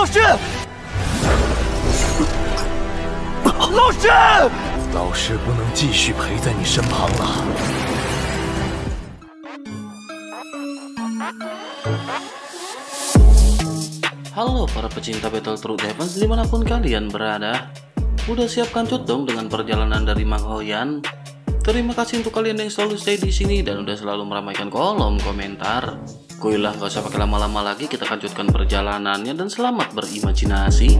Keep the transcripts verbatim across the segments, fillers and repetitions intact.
师，老师， 老师不能继续陪在你身旁了。 Halo para pecinta Battletoads Defense dimanapun kalian berada. Udah siapkan cut dong dengan perjalanan dari Mang Hoyan. Terima kasih untuk kalian yang selalu stay di sini dan udah selalu meramaikan kolom komentar. Kuilah gak usah pakai lama-lama lagi, kita lanjutkan perjalanannya dan selamat berimajinasi.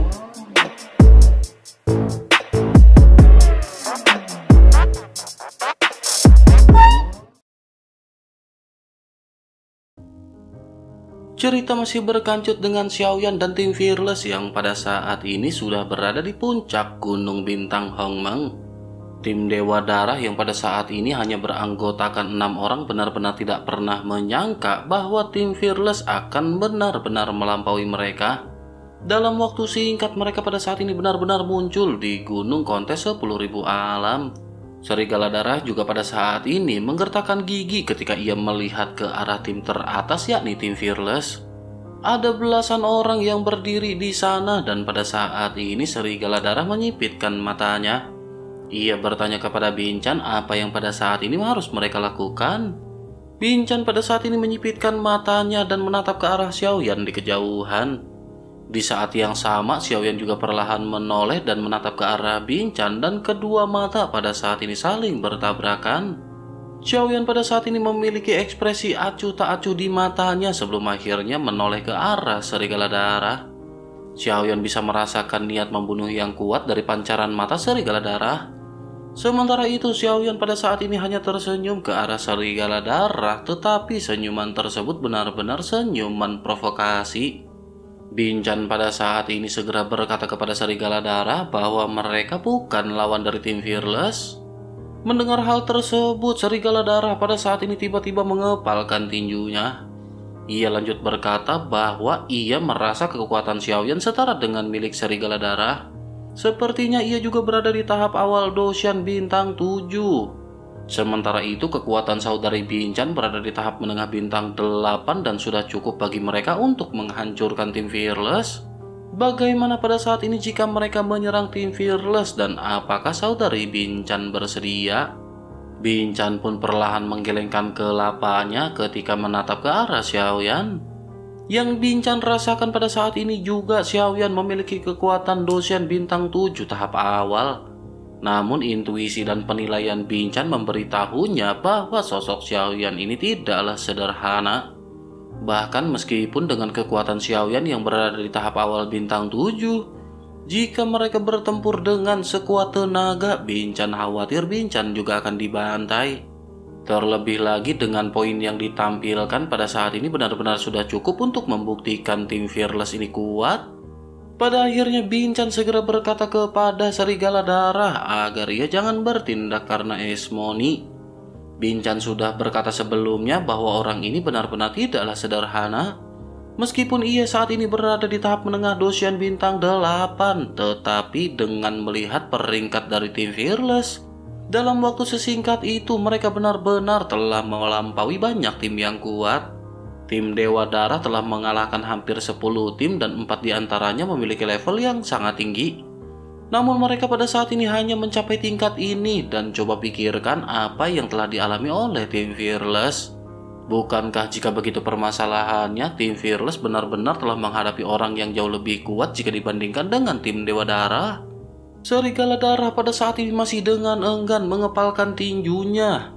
Cerita masih berkancut dengan Xiaoyan dan tim Fearless yang pada saat ini sudah berada di puncak Gunung Bintang Hongmeng. Tim Dewa Darah yang pada saat ini hanya beranggotakan enam orang benar-benar tidak pernah menyangka bahwa tim Fearless akan benar-benar melampaui mereka. Dalam waktu singkat mereka pada saat ini benar-benar muncul di gunung kontes sepuluh ribu alam. Serigala Darah juga pada saat ini menggertakkan gigi ketika ia melihat ke arah tim teratas yakni tim Fearless. Ada belasan orang yang berdiri di sana dan pada saat ini Serigala Darah menyipitkan matanya. Ia bertanya kepada Binchan apa yang pada saat ini harus mereka lakukan. Binchan pada saat ini menyipitkan matanya dan menatap ke arah Xiaoyan di kejauhan. Di saat yang sama, Xiaoyan juga perlahan menoleh dan menatap ke arah Binchan dan kedua mata pada saat ini saling bertabrakan. Xiaoyan pada saat ini memiliki ekspresi acuh tak acuh di matanya sebelum akhirnya menoleh ke arah Serigala Darah. Xiaoyan bisa merasakan niat membunuh yang kuat dari pancaran mata Serigala Darah. Sementara itu, Xiaoyan pada saat ini hanya tersenyum ke arah Serigala Darah, tetapi senyuman tersebut benar-benar senyuman provokasi. Binchan pada saat ini segera berkata kepada Serigala Darah bahwa mereka bukan lawan dari tim Fearless. Mendengar hal tersebut, Serigala Darah pada saat ini tiba-tiba mengepalkan tinjunya. Ia lanjut berkata bahwa ia merasa kekuatan Xiaoyan setara dengan milik Serigala Darah. Sepertinya ia juga berada di tahap awal Doshan Bintang tujuh. Sementara itu kekuatan saudari Binchan berada di tahap menengah bintang delapan dan sudah cukup bagi mereka untuk menghancurkan tim Fearless. Bagaimana pada saat ini jika mereka menyerang tim Fearless dan apakah saudari Binchan bersedia? Binchan pun perlahan menggelengkan kelapanya ketika menatap ke arah Xiaoyan. Yang Binchan rasakan pada saat ini juga Xiaoyan memiliki kekuatan Doshan Bintang tujuh tahap awal. Namun intuisi dan penilaian Binchan memberitahunya bahwa sosok Xiaoyan ini tidaklah sederhana. Bahkan meskipun dengan kekuatan Xiaoyan yang berada di tahap awal bintang tujuh, jika mereka bertempur dengan sekuat tenaga, Binchan khawatir Binchan juga akan dibantai. Terlebih lagi dengan poin yang ditampilkan pada saat ini benar-benar sudah cukup untuk membuktikan tim Fearless ini kuat. Pada akhirnya Binchan segera berkata kepada Serigala Darah agar ia jangan bertindak karena esmoni. Binchan sudah berkata sebelumnya bahwa orang ini benar-benar tidaklah sederhana. Meskipun ia saat ini berada di tahap menengah Doshan Bintang delapan, tetapi dengan melihat peringkat dari tim Fearless, dalam waktu sesingkat itu mereka benar-benar telah melampaui banyak tim yang kuat. Tim Dewa Darah telah mengalahkan hampir sepuluh tim dan empat diantaranya memiliki level yang sangat tinggi. Namun mereka pada saat ini hanya mencapai tingkat ini dan coba pikirkan apa yang telah dialami oleh tim Fearless. Bukankah jika begitu permasalahannya, tim Fearless benar-benar telah menghadapi orang yang jauh lebih kuat jika dibandingkan dengan tim Dewa Darah? Serigala Darah pada saat ini masih dengan enggan mengepalkan tinjunya.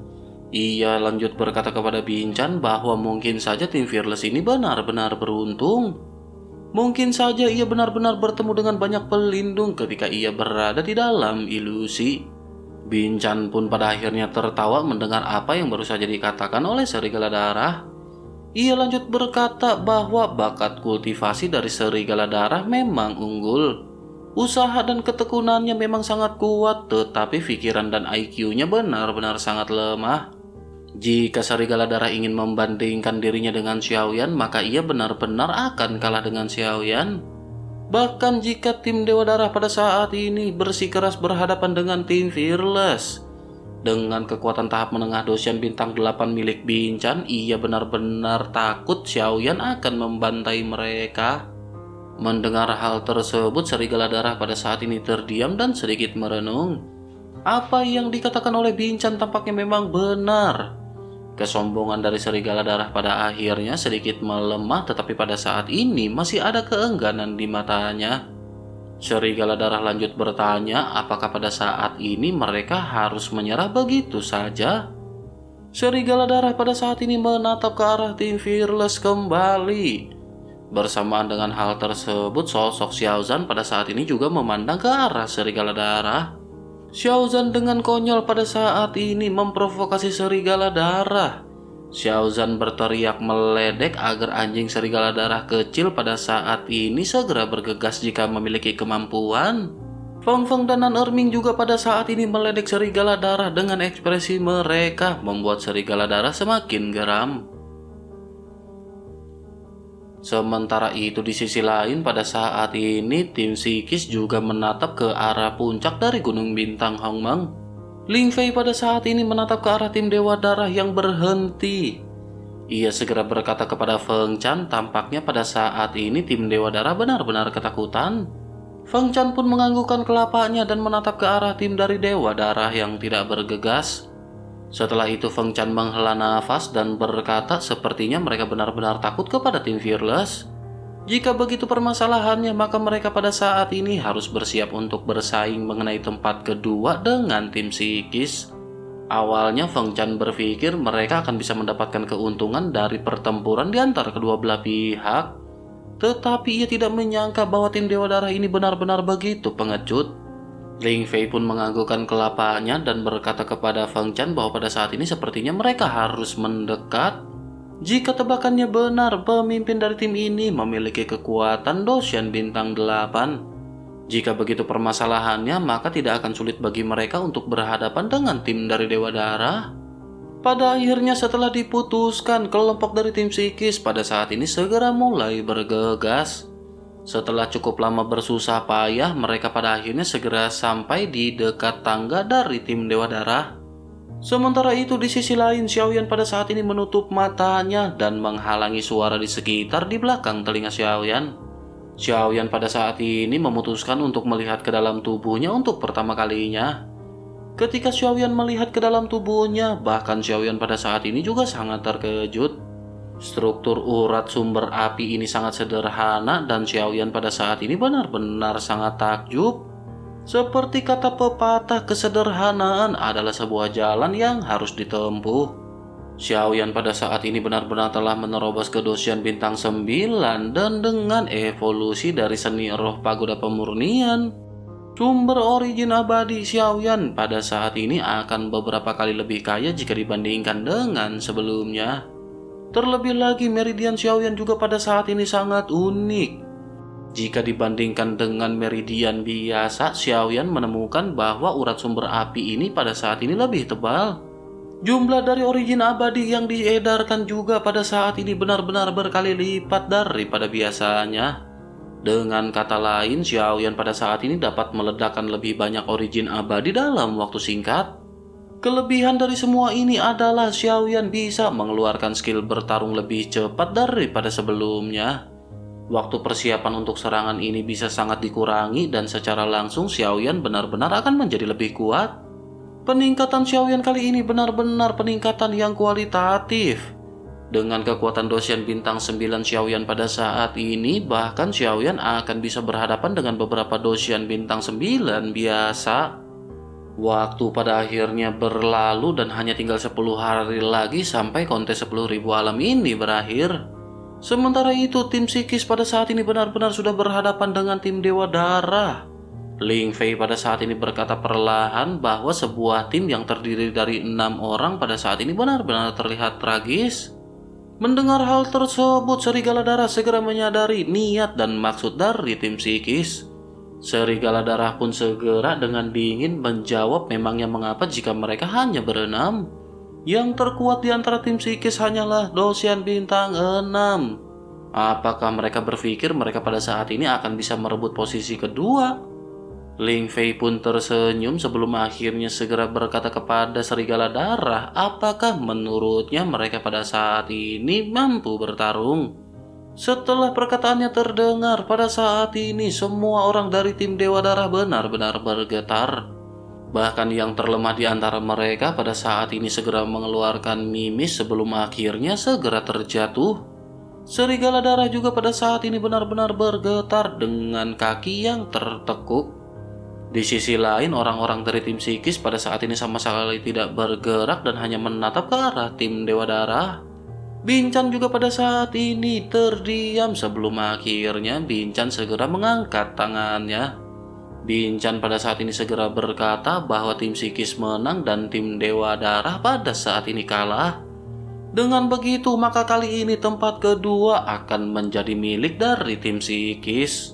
Ia lanjut berkata kepada Binchan bahwa mungkin saja tim Fearless ini benar-benar beruntung. Mungkin saja ia benar-benar bertemu dengan banyak pelindung ketika ia berada di dalam ilusi. Binchan pun pada akhirnya tertawa mendengar apa yang baru saja dikatakan oleh Serigala Darah. Ia lanjut berkata bahwa bakat kultivasi dari Serigala Darah memang unggul. Usaha dan ketekunannya memang sangat kuat, tetapi pikiran dan I Q-nya benar-benar sangat lemah. Jika Serigala Darah ingin membandingkan dirinya dengan Xiaoyan, maka ia benar-benar akan kalah dengan Xiaoyan. Bahkan jika tim Dewa Darah pada saat ini bersikeras berhadapan dengan tim Fearless, dengan kekuatan tahap menengah Doshan Bintang delapan milik Binchan, ia benar-benar takut Xiaoyan akan membantai mereka. Mendengar hal tersebut, serigala darah pada saat ini terdiam dan sedikit merenung. Apa yang dikatakan oleh Binchan tampaknya memang benar. Kesombongan dari serigala darah pada akhirnya sedikit melemah, tetapi pada saat ini masih ada keengganan di matanya. Serigala darah lanjut bertanya, apakah pada saat ini mereka harus menyerah begitu saja? Serigala darah pada saat ini menatap ke arah tim Fearless kembali. Bersamaan dengan hal tersebut, sosok Xiaozan pada saat ini juga memandang ke arah serigala darah. Xiaozan dengan konyol pada saat ini memprovokasi serigala darah. Xiaozan berteriak meledek agar anjing serigala darah kecil pada saat ini segera bergegas jika memiliki kemampuan. Feng Feng dan Nan Erming juga pada saat ini meledek serigala darah dengan ekspresi mereka, membuat serigala darah semakin geram. Sementara itu di sisi lain pada saat ini tim psikis juga menatap ke arah puncak dari Gunung Bintang Hongmeng. Ling Fei pada saat ini menatap ke arah tim Dewa Darah yang berhenti. Ia segera berkata kepada Feng Chan, tampaknya pada saat ini tim Dewa Darah benar-benar ketakutan. Feng Chan pun menganggukkan kelapanya dan menatap ke arah tim dari Dewa Darah yang tidak bergegas. Setelah itu Feng Chan menghela nafas dan berkata sepertinya mereka benar-benar takut kepada tim Fearless. Jika begitu permasalahannya, maka mereka pada saat ini harus bersiap untuk bersaing mengenai tempat kedua dengan tim psikis. Awalnya Feng Chan berpikir mereka akan bisa mendapatkan keuntungan dari pertempuran di antara kedua belah pihak. Tetapi ia tidak menyangka bahwa tim Dewa Darah ini benar-benar begitu pengecut. Ling Fei pun menganggukkan kelapanya dan berkata kepada Feng Chan bahwa pada saat ini sepertinya mereka harus mendekat. Jika tebakannya benar, pemimpin dari tim ini memiliki kekuatan Doshan Bintang delapan. Jika begitu permasalahannya, maka tidak akan sulit bagi mereka untuk berhadapan dengan tim dari Dewa Darah. Pada akhirnya setelah diputuskan, kelompok dari tim psikis pada saat ini segera mulai bergegas. Setelah cukup lama bersusah payah, mereka pada akhirnya segera sampai di dekat tangga dari tim Dewa Darah. Sementara itu di sisi lain, Xiaoyan pada saat ini menutup matanya dan menghalangi suara di sekitar di belakang telinga Xiaoyan. Xiaoyan pada saat ini memutuskan untuk melihat ke dalam tubuhnya untuk pertama kalinya. Ketika Xiaoyan melihat ke dalam tubuhnya, bahkan Xiaoyan pada saat ini juga sangat terkejut. Struktur urat sumber api ini sangat sederhana dan Xiaoyan pada saat ini benar-benar sangat takjub. Seperti kata pepatah, kesederhanaan adalah sebuah jalan yang harus ditempuh. Xiaoyan pada saat ini benar-benar telah menerobos ke Doshan Bintang sembilan dan dengan evolusi dari seni roh pagoda pemurnian, sumber origin abadi Xiaoyan pada saat ini akan beberapa kali lebih kaya jika dibandingkan dengan sebelumnya. Terlebih lagi, meridian Xiaoyan juga pada saat ini sangat unik. Jika dibandingkan dengan meridian biasa, Xiaoyan menemukan bahwa urat sumber api ini pada saat ini lebih tebal. Jumlah dari origin abadi yang diedarkan juga pada saat ini benar-benar berkali lipat daripada biasanya. Dengan kata lain, Xiaoyan pada saat ini dapat meledakkan lebih banyak origin abadi dalam waktu singkat. Kelebihan dari semua ini adalah Xiaoyan bisa mengeluarkan skill bertarung lebih cepat daripada sebelumnya. Waktu persiapan untuk serangan ini bisa sangat dikurangi dan secara langsung Xiaoyan benar-benar akan menjadi lebih kuat. Peningkatan Xiaoyan kali ini benar-benar peningkatan yang kualitatif. Dengan kekuatan Doshan Bintang sembilan Xiaoyan pada saat ini, bahkan Xiaoyan akan bisa berhadapan dengan beberapa Doshan Bintang sembilan biasa. Waktu pada akhirnya berlalu dan hanya tinggal sepuluh hari lagi sampai kontes sepuluh ribu alam ini berakhir. Sementara itu tim psikis pada saat ini benar-benar sudah berhadapan dengan tim Dewa Darah. Ling Fei pada saat ini berkata perlahan bahwa sebuah tim yang terdiri dari enam orang pada saat ini benar-benar terlihat tragis. Mendengar hal tersebut, Serigala Darah segera menyadari niat dan maksud dari tim psikis. Serigala Darah pun segera dengan dingin menjawab memangnya mengapa jika mereka hanya berenam. Yang terkuat di antara tim psikis hanyalah Doshan Bintang enam. Apakah mereka berpikir mereka pada saat ini akan bisa merebut posisi kedua? Ling Fei pun tersenyum sebelum akhirnya segera berkata kepada Serigala Darah apakah menurutnya mereka pada saat ini mampu bertarung. Setelah perkataannya terdengar, pada saat ini semua orang dari tim Dewa Darah benar-benar bergetar. Bahkan yang terlemah di antara mereka pada saat ini segera mengeluarkan mimis sebelum akhirnya segera terjatuh. Serigala Darah juga pada saat ini benar-benar bergetar dengan kaki yang tertekuk. Di sisi lain, orang-orang dari tim psikis pada saat ini sama sekali tidak bergerak dan hanya menatap ke arah tim Dewa Darah. Bincan juga pada saat ini terdiam sebelum akhirnya Bincan segera mengangkat tangannya. Bincan pada saat ini segera berkata bahwa tim psikis menang dan tim Dewa Darah pada saat ini kalah. Dengan begitu, maka kali ini tempat kedua akan menjadi milik dari tim psikis.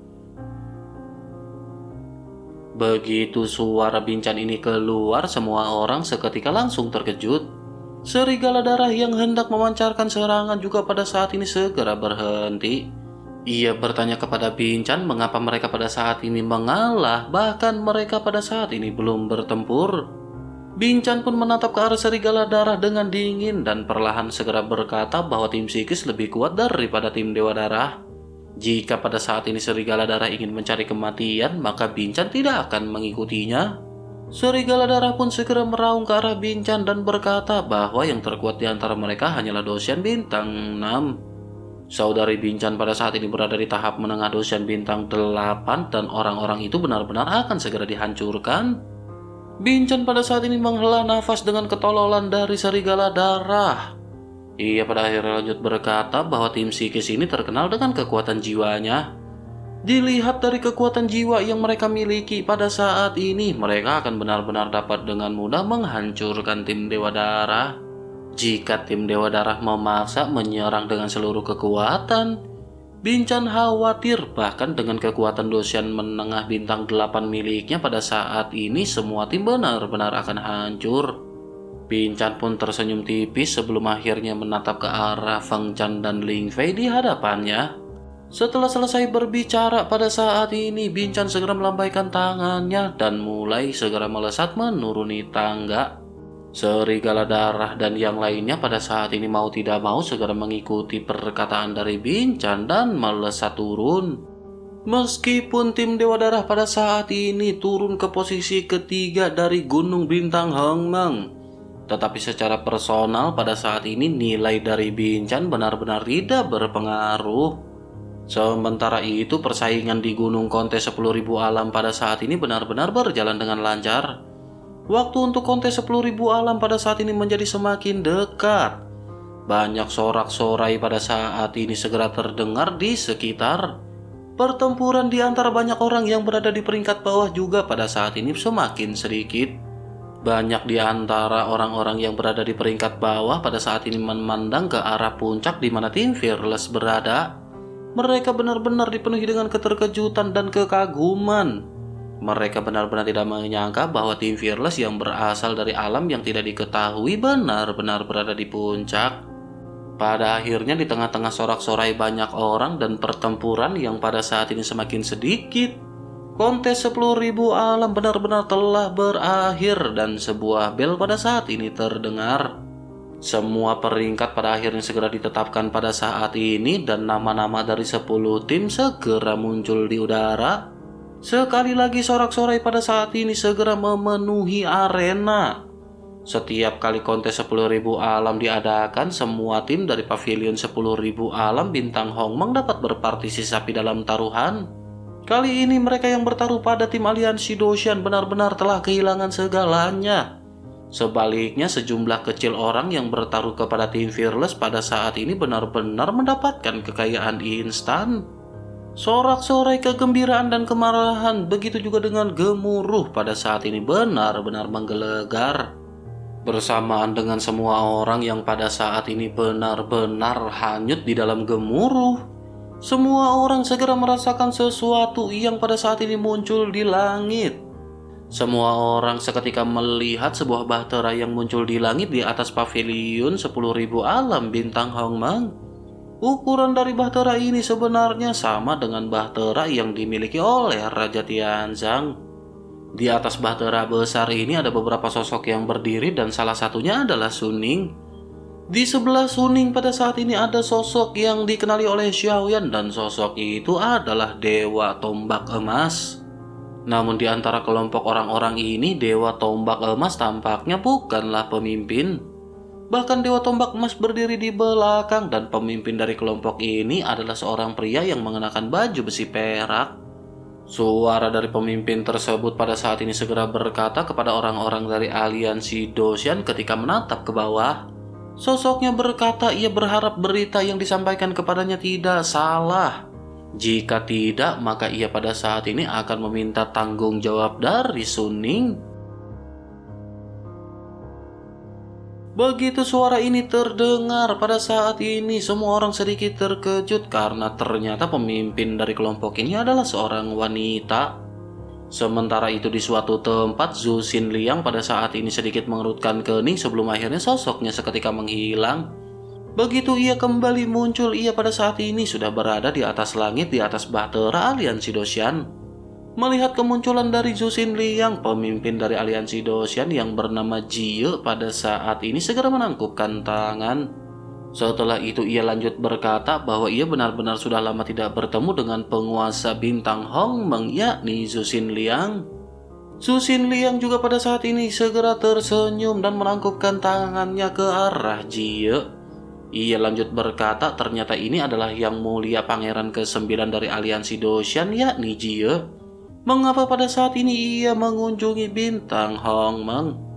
Begitu suara Bincan ini keluar, semua orang seketika langsung terkejut. Serigala Darah yang hendak memancarkan serangan juga pada saat ini segera berhenti. Ia bertanya kepada Bincan mengapa mereka pada saat ini mengalah, bahkan mereka pada saat ini belum bertempur. Bincan pun menatap ke arah Serigala Darah dengan dingin dan perlahan segera berkata bahwa tim psikis lebih kuat daripada tim Dewa Darah. Jika pada saat ini Serigala Darah ingin mencari kematian, maka Bincan tidak akan mengikutinya. Serigala Darah pun segera meraung ke arah Bincan dan berkata bahwa yang terkuat di antara mereka hanyalah Dosian bintang enam. Saudari Bincan pada saat ini berada di tahap menengah Dosian bintang delapan dan orang-orang itu benar-benar akan segera dihancurkan. Bincan pada saat ini menghela nafas dengan ketololan dari Serigala Darah. Ia pada akhirnya lanjut berkata bahwa tim psikis ini terkenal dengan kekuatan jiwanya. Dilihat dari kekuatan jiwa yang mereka miliki pada saat ini, mereka akan benar-benar dapat dengan mudah menghancurkan tim Dewa Darah. Jika tim Dewa Darah memaksa menyerang dengan seluruh kekuatan, Bincan khawatir bahkan dengan kekuatan Dosian menengah bintang delapan miliknya pada saat ini semua tim benar-benar akan hancur. Bincan pun tersenyum tipis sebelum akhirnya menatap ke arah Feng Chan dan Ling Fei di hadapannya. Setelah selesai berbicara pada saat ini, Bincan segera melambaikan tangannya dan mulai segera melesat menuruni tangga. Serigala Darah dan yang lainnya pada saat ini mau tidak mau segera mengikuti perkataan dari Bincan dan melesat turun. Meskipun tim Dewa Darah pada saat ini turun ke posisi ketiga dari Gunung Bintang Hongmeng, tetapi secara personal pada saat ini nilai dari Bincan benar-benar tidak berpengaruh. Sementara itu persaingan di Gunung Kontes sepuluh ribu Alam pada saat ini benar-benar berjalan dengan lancar. Waktu untuk kontes sepuluh ribu alam pada saat ini menjadi semakin dekat. Banyak sorak-sorai pada saat ini segera terdengar di sekitar. Pertempuran di antara banyak orang yang berada di peringkat bawah juga pada saat ini semakin sedikit. Banyak di antara orang-orang yang berada di peringkat bawah pada saat ini memandang ke arah puncak di mana tim Fearless berada. Mereka benar-benar dipenuhi dengan keterkejutan dan kekaguman. Mereka benar-benar tidak menyangka bahwa tim Fearless yang berasal dari alam yang tidak diketahui benar-benar berada di puncak. Pada akhirnya di tengah-tengah sorak-sorai banyak orang dan pertempuran yang pada saat ini semakin sedikit, kontes sepuluh ribu alam benar-benar telah berakhir dan sebuah bel pada saat ini terdengar. Semua peringkat pada akhirnya segera ditetapkan pada saat ini dan nama-nama dari sepuluh tim segera muncul di udara. Sekali lagi sorak-sorai pada saat ini segera memenuhi arena. Setiap kali kontes sepuluh ribu alam diadakan, semua tim dari pavilion sepuluh ribu alam bintang Hongmeng dapat berpartisipasi dalam taruhan. Kali ini mereka yang bertaruh pada tim aliansi Dosian benar-benar telah kehilangan segalanya. Sebaliknya, sejumlah kecil orang yang bertaruh kepada tim Fearless pada saat ini benar-benar mendapatkan kekayaan instan. Sorak-sorai kegembiraan dan kemarahan, begitu juga dengan gemuruh pada saat ini benar-benar menggelegar. Bersamaan dengan semua orang yang pada saat ini benar-benar hanyut di dalam gemuruh, semua orang segera merasakan sesuatu yang pada saat ini muncul di langit. Semua orang seketika melihat sebuah bahtera yang muncul di langit di atas pavilion sepuluh ribu alam bintang Hongmeng. Ukuran dari bahtera ini sebenarnya sama dengan bahtera yang dimiliki oleh Raja Tianzang. Di atas bahtera besar ini ada beberapa sosok yang berdiri dan salah satunya adalah Suning. Di sebelah Suning pada saat ini ada sosok yang dikenali oleh Xiaoyan dan sosok itu adalah Dewa Tombak Emas. Namun di antara kelompok orang-orang ini, Dewa Tombak Emas tampaknya bukanlah pemimpin. Bahkan Dewa Tombak Emas berdiri di belakang dan pemimpin dari kelompok ini adalah seorang pria yang mengenakan baju besi perak. Suara dari pemimpin tersebut pada saat ini segera berkata kepada orang-orang dari aliansi Doshan ketika menatap ke bawah. Sosoknya berkata ia berharap berita yang disampaikan kepadanya tidak salah. Jika tidak, maka ia pada saat ini akan meminta tanggung jawab dari Suning. Begitu suara ini terdengar, pada saat ini semua orang sedikit terkejut karena ternyata pemimpin dari kelompok ini adalah seorang wanita. Sementara itu di suatu tempat, Zhu Xinliang pada saat ini sedikit mengerutkan kening sebelum akhirnya sosoknya seketika menghilang. Begitu ia kembali muncul, ia pada saat ini sudah berada di atas langit di atas bahtera aliansi Doshan. Melihat kemunculan dari Zhu Xinliang, pemimpin dari aliansi Doshan yang bernama Jie pada saat ini segera menangkupkan tangan. Setelah itu ia lanjut berkata bahwa ia benar-benar sudah lama tidak bertemu dengan penguasa bintang Hongmeng yakni Zhu Xinliang. Zhu Xinliang juga pada saat ini segera tersenyum dan menangkupkan tangannya ke arah Jie. Ia lanjut berkata ternyata ini adalah yang mulia pangeran kesembilan dari aliansi Doshan yakni Jie. Mengapa pada saat ini ia mengunjungi bintang Hongmeng?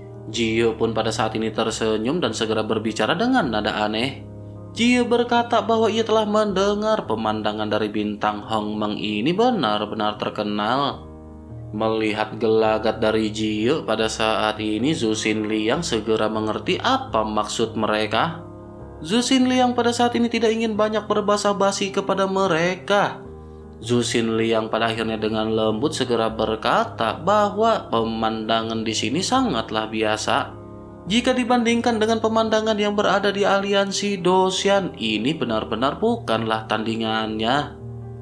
Jie pun pada saat ini tersenyum dan segera berbicara dengan nada aneh. Jie berkata bahwa ia telah mendengar pemandangan dari bintang Hongmeng ini benar-benar terkenal. Melihat gelagat dari Jie pada saat ini, Zhu Xinliang segera mengerti apa maksud mereka. Zhu Xinliang pada saat ini tidak ingin banyak berbasa-basi kepada mereka. Zhu Xinliang pada akhirnya dengan lembut segera berkata bahwa pemandangan di sini sangatlah biasa. Jika dibandingkan dengan pemandangan yang berada di aliansi Doshan, ini benar-benar bukanlah tandingannya.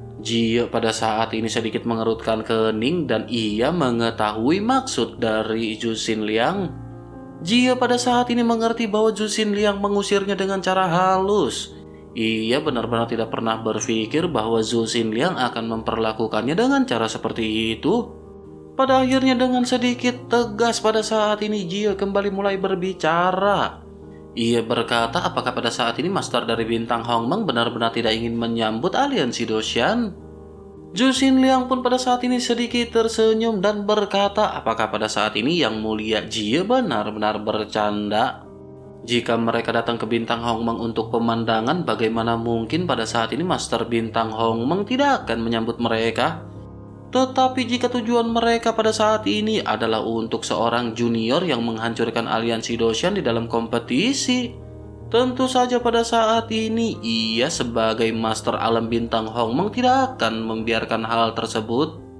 Jie pada saat ini sedikit mengerutkan kening dan ia mengetahui maksud dari Zhu Xinliang. Jie pada saat ini mengerti bahwa Zhu Xinliang mengusirnya dengan cara halus. Ia benar-benar tidak pernah berpikir bahwa Zhu Xinliang akan memperlakukannya dengan cara seperti itu. Pada akhirnya dengan sedikit tegas pada saat ini Jie kembali mulai berbicara. Ia berkata apakah pada saat ini master dari bintang Hongmeng benar-benar tidak ingin menyambut aliansi Doshan? Zhu Xinliang pun pada saat ini sedikit tersenyum dan berkata apakah pada saat ini yang mulia Jie benar-benar bercanda? Jika mereka datang ke bintang Hongmeng untuk pemandangan, bagaimana mungkin pada saat ini master bintang Hongmeng tidak akan menyambut mereka? Tetapi jika tujuan mereka pada saat ini adalah untuk seorang junior yang menghancurkan aliansi Doshan di dalam kompetisi, tentu saja pada saat ini ia sebagai master alam bintang Hongmeng tidak akan membiarkan hal tersebut.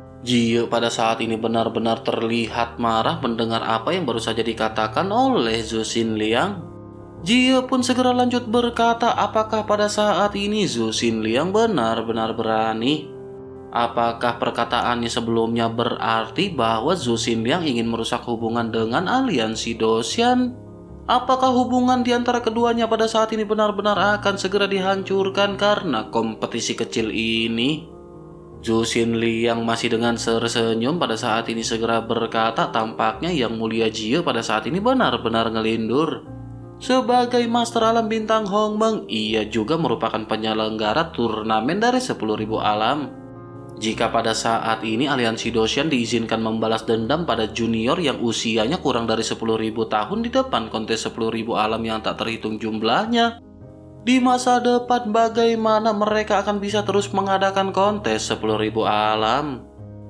Jie pada saat ini benar-benar terlihat marah mendengar apa yang baru saja dikatakan oleh Zhu Xinliang. Jie pun segera lanjut berkata apakah pada saat ini Zhu Xinliang benar-benar berani? Apakah perkataannya sebelumnya berarti bahwa Zhu Xinliang ingin merusak hubungan dengan aliansi Doshan? Apakah hubungan di antara keduanya pada saat ini benar-benar akan segera dihancurkan karena kompetisi kecil ini? Zhu Xinliang masih dengan tersenyum pada saat ini segera berkata tampaknya yang mulia Jie pada saat ini benar-benar ngelindur. Sebagai master alam bintang Hongmeng, ia juga merupakan penyelenggara turnamen dari sepuluh ribu alam. Jika pada saat ini aliansi Doshan diizinkan membalas dendam pada junior yang usianya kurang dari sepuluh ribu tahun di depan kontes sepuluh ribu alam yang tak terhitung jumlahnya, di masa depan bagaimana mereka akan bisa terus mengadakan kontes sepuluh ribu alam?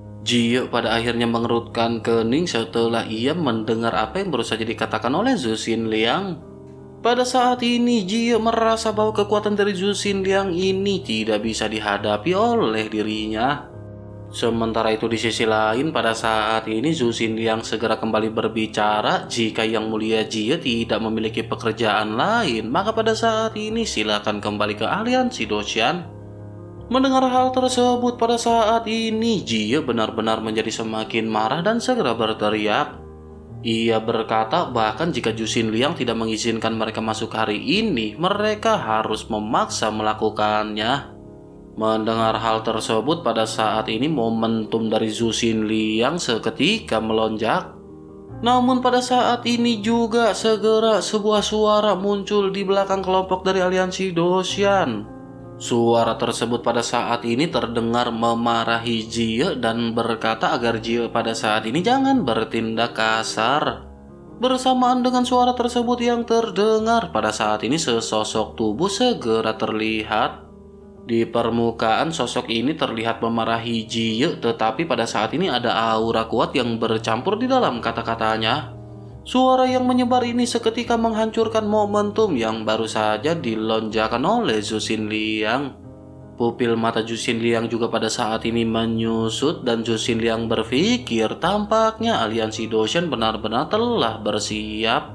Jie pada akhirnya mengerutkan kening setelah ia mendengar apa yang baru saja dikatakan oleh Zhu Xinliang. Pada saat ini Jie merasa bahwa kekuatan dari Zhu Xinliang ini tidak bisa dihadapi oleh dirinya. Sementara itu di sisi lain pada saat ini Zhu Xinliang segera kembali berbicara jika yang mulia Jie tidak memiliki pekerjaan lain maka pada saat ini silakan kembali ke aliansi Doshan. Mendengar hal tersebut pada saat ini Jie benar-benar menjadi semakin marah dan segera berteriak. Ia berkata bahkan jika Zhu Xinliang tidak mengizinkan mereka masuk hari ini, mereka harus memaksa melakukannya. Mendengar hal tersebut, pada saat ini momentum dari Zhu Xinliang seketika melonjak. Namun pada saat ini juga segera sebuah suara muncul di belakang kelompok dari aliansi Doshan. Suara tersebut pada saat ini terdengar memarahi Jie dan berkata agar Jie pada saat ini jangan bertindak kasar. Bersamaan dengan suara tersebut yang terdengar, pada saat ini sesosok tubuh segera terlihat. Di permukaan sosok ini terlihat memarahi Jie, tetapi pada saat ini ada aura kuat yang bercampur di dalam kata-katanya. Suara yang menyebar ini seketika menghancurkan momentum yang baru saja dilonjakan oleh Zhu Xinliang. Pupil mata Zhu Xinliang juga pada saat ini menyusut dan Zhu Xinliang berpikir tampaknya aliansi Doshan benar-benar telah bersiap.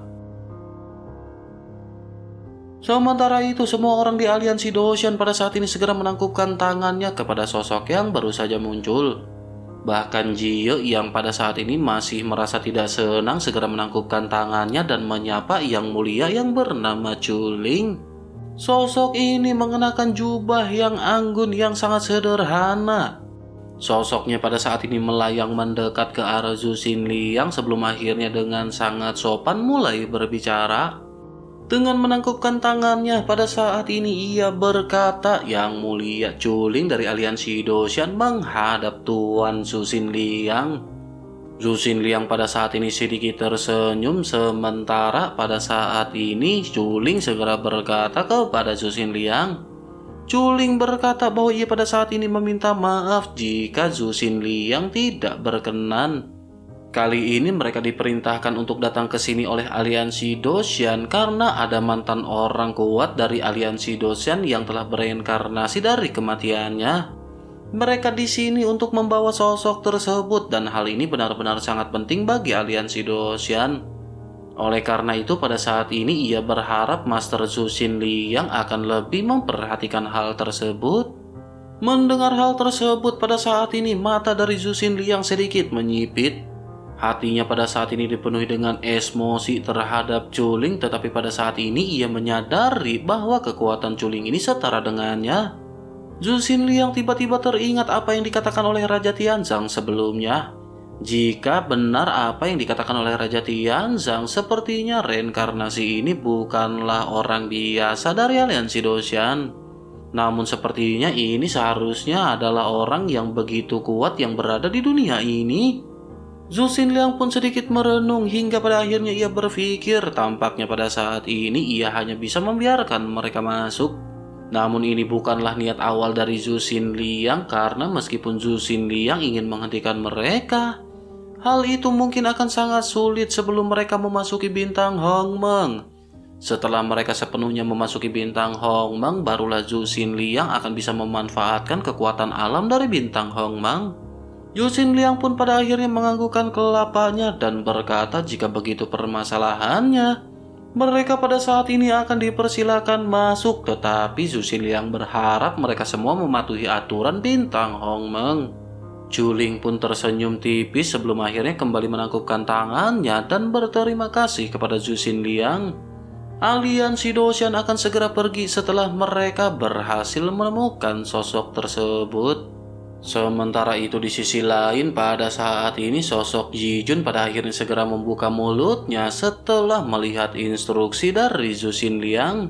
Sementara itu, semua orang di aliansi Doshan pada saat ini segera menangkupkan tangannya kepada sosok yang baru saja muncul. Bahkan Jie yang pada saat ini masih merasa tidak senang segera menangkupkan tangannya dan menyapa yang mulia yang bernama Chuling. Sosok ini mengenakan jubah yang anggun yang sangat sederhana. Sosoknya pada saat ini melayang mendekat ke arah Zhu Xinliang sebelum akhirnya dengan sangat sopan mulai berbicara. Dengan menangkupkan tangannya, pada saat ini ia berkata, "Yang mulia Chuling dari aliansi Doshan menghadap Tuan Zhu Xinliang." Zhu Xinliang pada saat ini sedikit tersenyum, sementara pada saat ini Chuling segera berkata kepada Zhu Xinliang. Chuling berkata bahwa ia pada saat ini meminta maaf jika Zhu Xinliang tidak berkenan. Kali ini mereka diperintahkan untuk datang ke sini oleh aliansi Doshan karena ada mantan orang kuat dari aliansi Doshan yang telah bereinkarnasi dari kematiannya. Mereka di sini untuk membawa sosok tersebut dan hal ini benar-benar sangat penting bagi aliansi Doshan. Oleh karena itu pada saat ini ia berharap Master Zhu Xinliang akan lebih memperhatikan hal tersebut. Mendengar hal tersebut pada saat ini mata dari Zhu Xinliang sedikit menyipit. Hatinya pada saat ini dipenuhi dengan emosi terhadap Chuling, tetapi pada saat ini ia menyadari bahwa kekuatan Chuling ini setara dengannya. Zhu Xinliang tiba-tiba teringat apa yang dikatakan oleh Raja Tianzang sebelumnya. Jika benar apa yang dikatakan oleh Raja Tianzang, sepertinya reinkarnasi ini bukanlah orang biasa dari aliansi Doshan. Namun sepertinya ini seharusnya adalah orang yang begitu kuat yang berada di dunia ini. Zhu Xinliang pun sedikit merenung hingga pada akhirnya ia berpikir tampaknya pada saat ini ia hanya bisa membiarkan mereka masuk. Namun ini bukanlah niat awal dari Zhu Xinliang karena meskipun Zhu Xinliang ingin menghentikan mereka, hal itu mungkin akan sangat sulit sebelum mereka memasuki bintang Hongmeng. Setelah mereka sepenuhnya memasuki bintang Hongmeng, barulah Zhu Xinliang akan bisa memanfaatkan kekuatan alam dari bintang Hongmeng. Zhu Xinliang pun pada akhirnya menganggukkan kelapanya dan berkata jika begitu permasalahannya, mereka pada saat ini akan dipersilakan masuk, tetapi Zhu Xinliang berharap mereka semua mematuhi aturan bintang Hongmeng. Chuling pun tersenyum tipis sebelum akhirnya kembali menangkupkan tangannya dan berterima kasih kepada Zhu Xinliang. Aliansi Doshan akan segera pergi setelah mereka berhasil menemukan sosok tersebut. Sementara itu di sisi lain pada saat ini sosok Yijun pada akhirnya segera membuka mulutnya setelah melihat instruksi dari Zhu Xinliang.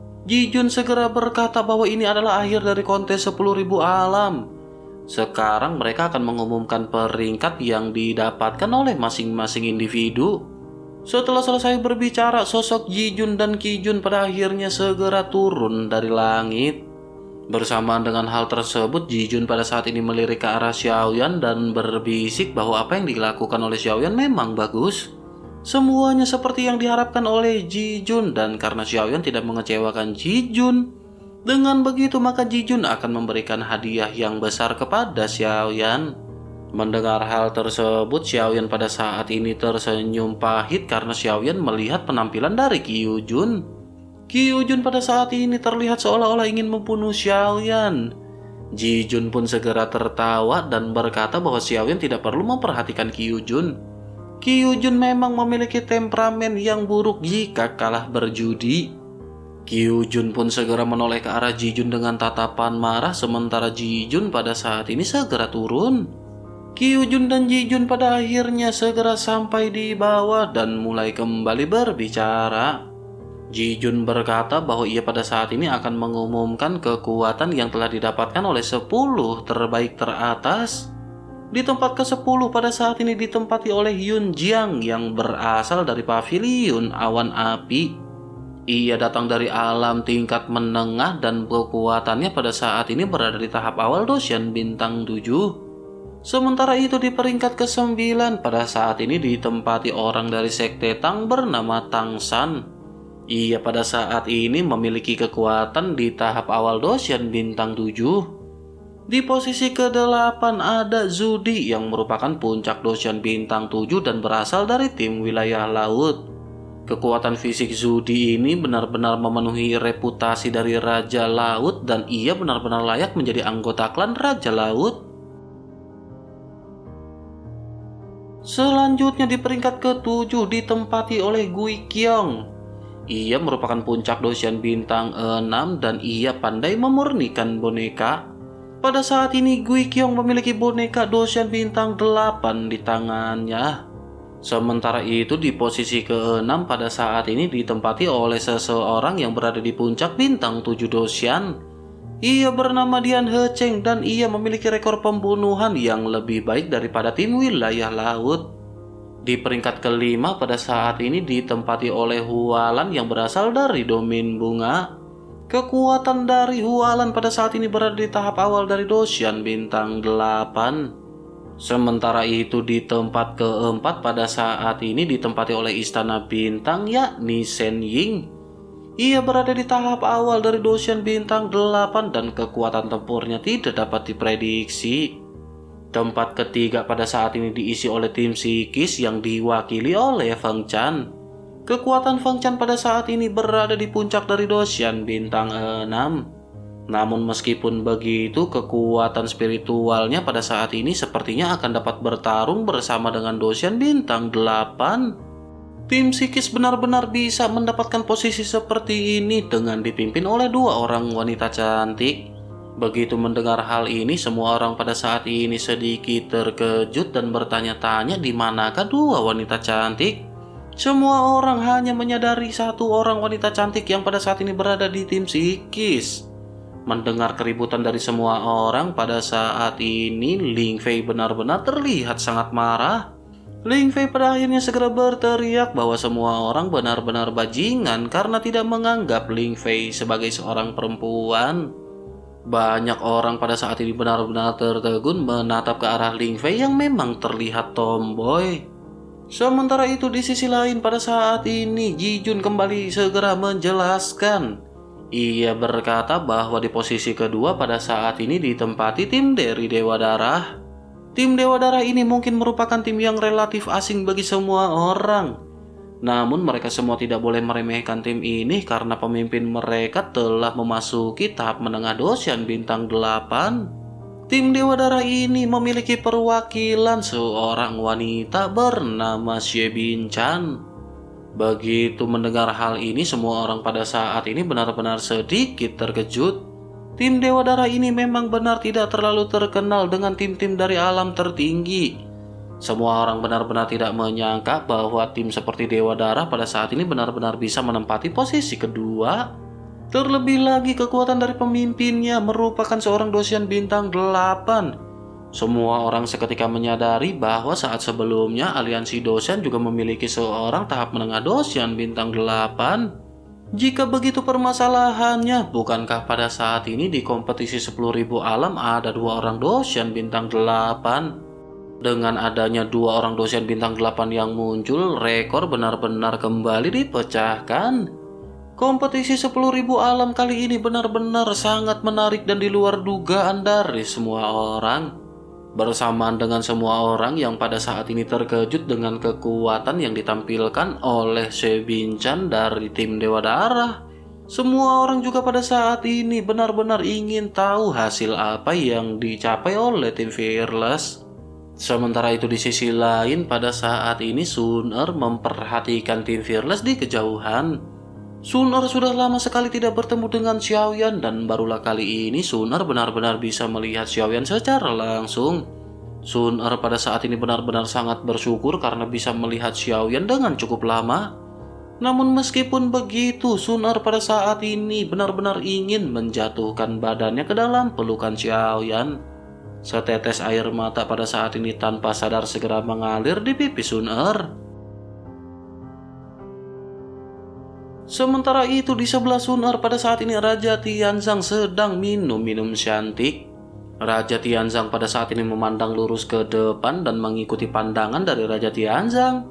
Yijun segera berkata bahwa ini adalah akhir dari kontes sepuluh ribu alam. Sekarang mereka akan mengumumkan peringkat yang didapatkan oleh masing-masing individu. Setelah selesai berbicara, sosok Yijun dan Kijun pada akhirnya segera turun dari langit. Bersamaan dengan hal tersebut, Yijun pada saat ini melirik ke arah Xiaoyan dan berbisik bahwa apa yang dilakukan oleh Xiaoyan memang bagus. Semuanya seperti yang diharapkan oleh Yijun dan karena Xiaoyan tidak mengecewakan Yijun, dengan begitu maka Yijun akan memberikan hadiah yang besar kepada Xiaoyan. Mendengar hal tersebut, Xiaoyan pada saat ini tersenyum pahit karena Xiaoyan melihat penampilan dari Qiyujun. Qiyujun pada saat ini terlihat seolah-olah ingin membunuh Xiaoyan. Yijun pun segera tertawa dan berkata bahwa Xiaoyan tidak perlu memperhatikan Qiyujun. Kyujun memang memiliki temperamen yang buruk jika kalah berjudi. Kyujun pun segera menoleh ke arah Jijun dengan tatapan marah, sementara Jijun pada saat ini segera turun. Kyujun dan Jijun pada akhirnya segera sampai di bawah dan mulai kembali berbicara. Jijun berkata bahwa ia pada saat ini akan mengumumkan kekuatan yang telah didapatkan oleh sepuluh terbaik teratas. Di tempat kesepuluh pada saat ini ditempati oleh Yun Jiang yang berasal dari paviliun awan api. Ia datang dari alam tingkat menengah dan kekuatannya pada saat ini berada di tahap awal Doshan bintang tujuh. Sementara itu di peringkat kesembilan pada saat ini ditempati orang dari sekte Tang bernama Tang San. Ia pada saat ini memiliki kekuatan di tahap awal Doshan bintang tujuh. Di posisi kedelapan ada Zudi yang merupakan puncak Doshan bintang tujuh dan berasal dari tim wilayah laut. Kekuatan fisik Zudi ini benar-benar memenuhi reputasi dari Raja Laut dan ia benar-benar layak menjadi anggota klan Raja Laut. Selanjutnya di peringkat ketujuh ditempati oleh Gui Kyong. Ia merupakan puncak Doshan bintang enam dan ia pandai memurnikan boneka. Pada saat ini Gui Kyong memiliki boneka Doshan bintang delapan di tangannya. Sementara itu di posisi keenam pada saat ini ditempati oleh seseorang yang berada di puncak bintang tujuh Doshan. Ia bernama Dian He Cheng dan ia memiliki rekor pembunuhan yang lebih baik daripada tim wilayah laut. Di peringkat kelima pada saat ini ditempati oleh Hualan yang berasal dari domain bunga. Kekuatan dari Hualan pada saat ini berada di tahap awal dari Doshan bintang delapan. Sementara itu di tempat keempat pada saat ini ditempati oleh istana bintang yakni Shen Ying. Ia berada di tahap awal dari Doshan bintang delapan dan kekuatan tempurnya tidak dapat diprediksi. Tempat ketiga pada saat ini diisi oleh tim psikis yang diwakili oleh Feng Chan. Kekuatan Feng Chan pada saat ini berada di puncak dari Doshan bintang enam. Namun meskipun begitu, kekuatan spiritualnya pada saat ini sepertinya akan dapat bertarung bersama dengan Doshan bintang delapan. Tim psikis benar-benar bisa mendapatkan posisi seperti ini dengan dipimpin oleh dua orang wanita cantik. Begitu mendengar hal ini, semua orang pada saat ini sedikit terkejut dan bertanya-tanya di manakah dua wanita cantik. Semua orang hanya menyadari satu orang wanita cantik yang pada saat ini berada di tim psikis. Mendengar keributan dari semua orang pada saat ini, Ling Fei benar-benar terlihat sangat marah. Ling Fei pada akhirnya segera berteriak bahwa semua orang benar-benar bajingan karena tidak menganggap Ling Fei sebagai seorang perempuan. Banyak orang pada saat ini benar-benar tertegun menatap ke arah Ling Fei yang memang terlihat tomboy. Sementara itu di sisi lain pada saat ini Jijun kembali segera menjelaskan. Ia berkata bahwa di posisi kedua pada saat ini ditempati tim dari Dewa Darah. Tim Dewa Darah ini mungkin merupakan tim yang relatif asing bagi semua orang. Namun mereka semua tidak boleh meremehkan tim ini karena pemimpin mereka telah memasuki tahap menengah Doshan bintang delapan. Tim Dewa Darah ini memiliki perwakilan seorang wanita bernama Xie Bin Chan. Begitu mendengar hal ini, semua orang pada saat ini benar-benar sedikit terkejut. Tim Dewa Darah ini memang benar tidak terlalu terkenal dengan tim-tim dari alam tertinggi. Semua orang benar-benar tidak menyangka bahwa tim seperti Dewa Darah pada saat ini benar-benar bisa menempati posisi kedua. Terlebih lagi kekuatan dari pemimpinnya merupakan seorang Doshan bintang delapan. Semua orang seketika menyadari bahwa saat sebelumnya aliansi Doshan juga memiliki seorang tahap menengah Doshan bintang delapan. Jika begitu permasalahannya, bukankah pada saat ini di kompetisi sepuluh ribu alam ada dua orang Doshan bintang delapan? Dengan adanya dua orang Doshan bintang delapan yang muncul, rekor benar-benar kembali dipecahkan. Kompetisi sepuluh ribu alam kali ini benar-benar sangat menarik dan di luar dugaan dari semua orang. Bersamaan dengan semua orang yang pada saat ini terkejut dengan kekuatan yang ditampilkan oleh Xie Bin Chan dari tim Dewa Darah. Semua orang juga pada saat ini benar-benar ingin tahu hasil apa yang dicapai oleh tim Fearless. Sementara itu di sisi lain, pada saat ini Sun Er memperhatikan tim Fearless di kejauhan. Sun Er sudah lama sekali tidak bertemu dengan Xiaoyan dan barulah kali ini Sun Er benar-benar bisa melihat Xiaoyan secara langsung. Sun Er pada saat ini benar-benar sangat bersyukur karena bisa melihat Xiaoyan dengan cukup lama. Namun meskipun begitu, Sun Er pada saat ini benar-benar ingin menjatuhkan badannya ke dalam pelukan Xiaoyan. Setetes air mata pada saat ini tanpa sadar segera mengalir di pipi Sun Er. Sementara itu di sebelah Sun Er pada saat ini Raja Tianzang sedang minum-minum cantik. Raja Tianzang pada saat ini memandang lurus ke depan dan mengikuti pandangan dari Raja Tianzang.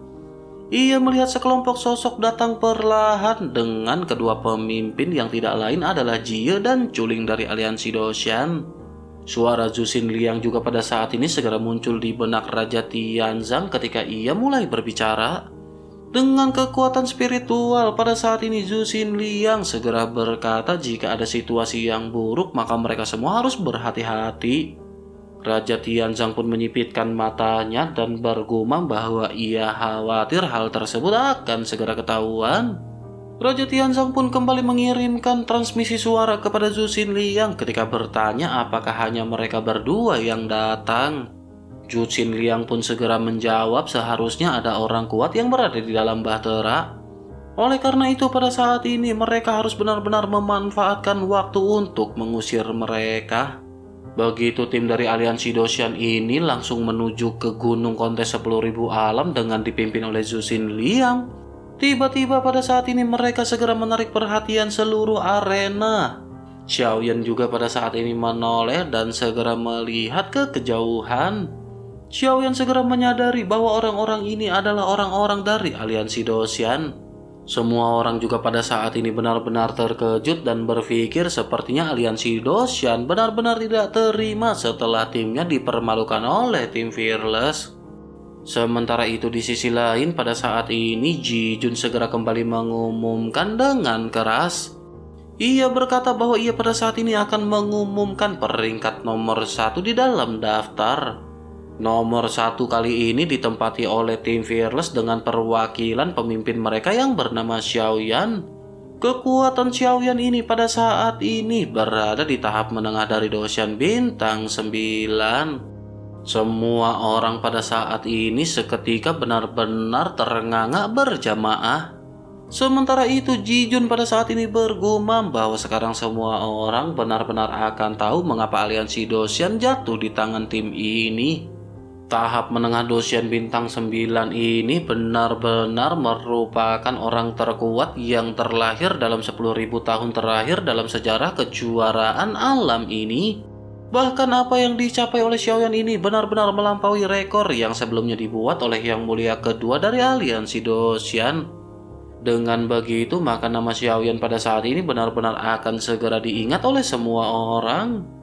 Ia melihat sekelompok sosok datang perlahan dengan kedua pemimpin yang tidak lain adalah Jie dan Chuling dari aliansi Doshan. Suara Zhu Xinliang juga pada saat ini segera muncul di benak Raja Tianzang ketika ia mulai berbicara. Dengan kekuatan spiritual pada saat ini Zhu Xinliang segera berkata jika ada situasi yang buruk maka mereka semua harus berhati-hati. Raja Tianzang pun menyipitkan matanya dan bergumam bahwa ia khawatir hal tersebut akan segera ketahuan. Raja Tianzang pun kembali mengirimkan transmisi suara kepada Zhu Xinliang ketika bertanya apakah hanya mereka berdua yang datang. Zhu Xinliang pun segera menjawab seharusnya ada orang kuat yang berada di dalam bahtera. Oleh karena itu pada saat ini mereka harus benar-benar memanfaatkan waktu untuk mengusir mereka. Begitu tim dari aliansi Doshan ini langsung menuju ke gunung kontes sepuluh ribu alam dengan dipimpin oleh Zhu Xinliang. Tiba-tiba pada saat ini mereka segera menarik perhatian seluruh arena. Xiaoyan juga pada saat ini menoleh dan segera melihat ke kejauhan. Xiaoyan segera menyadari bahwa orang-orang ini adalah orang-orang dari aliansi Doshan. Semua orang juga pada saat ini benar-benar terkejut dan berpikir sepertinya aliansi Doshan benar-benar tidak terima setelah timnya dipermalukan oleh tim Fearless. Sementara itu di sisi lain pada saat ini Ji Jun segera kembali mengumumkan dengan keras. Ia berkata bahwa ia pada saat ini akan mengumumkan peringkat nomor satu di dalam daftar. Nomor satu kali ini ditempati oleh tim Fearless dengan perwakilan pemimpin mereka yang bernama Xiaoyan. Kekuatan Xiaoyan ini pada saat ini berada di tahap menengah dari Doshan bintang sembilan. Semua orang pada saat ini seketika benar-benar terengah-engah berjamaah. Sementara itu Ji Jun pada saat ini bergumam bahwa sekarang semua orang benar-benar akan tahu mengapa aliansi Doshan jatuh di tangan tim ini. Tahap menengah Doshan bintang sembilan ini benar-benar merupakan orang terkuat yang terlahir dalam sepuluh ribu tahun terakhir dalam sejarah kejuaraan alam ini. Bahkan apa yang dicapai oleh Xiaoyan ini benar-benar melampaui rekor yang sebelumnya dibuat oleh Yang Mulia kedua dari aliansi Doshan. Dengan begitu maka nama Xiaoyan pada saat ini benar-benar akan segera diingat oleh semua orang.